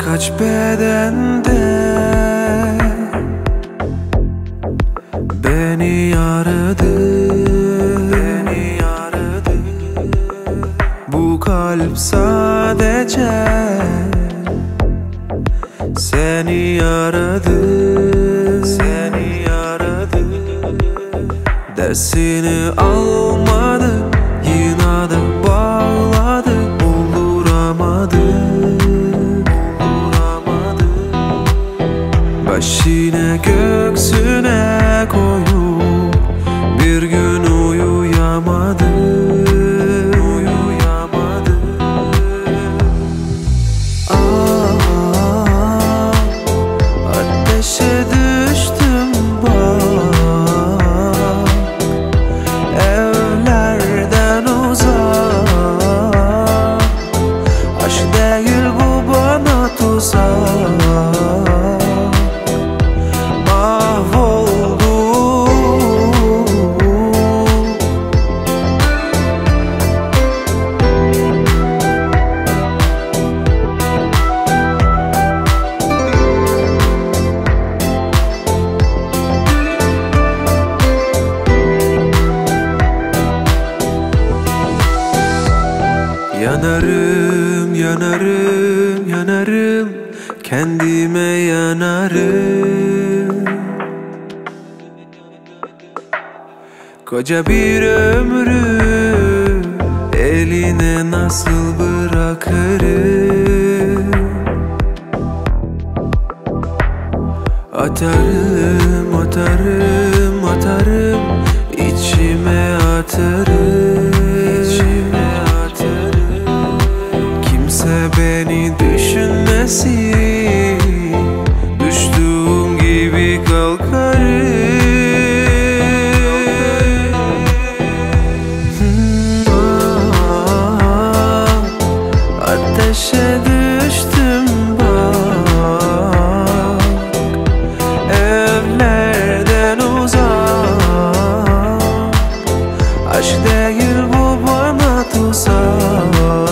Kaç bedende beni yaradı, bu kalp sadece seni yaradı, dersini almadı, yine de bağladı, bulduramadı. Başını göksüne koyup bir gün uyuyamadı. Ateşe düştüm bak, evlerden uzak. Aşk değil bu, bana tuzak. Yanarım, yanarım, yanarım, kendime yanarım. Koca bir ömrü eline nasıl bırakırım? Atarım, atarım, atarım, içime atarım. Kimse beni düşünmesin, düştüğüm gibi kalkarım. Ateşe düştüm bak, evlerden uzak. Aşk değil bu, bana tuzak.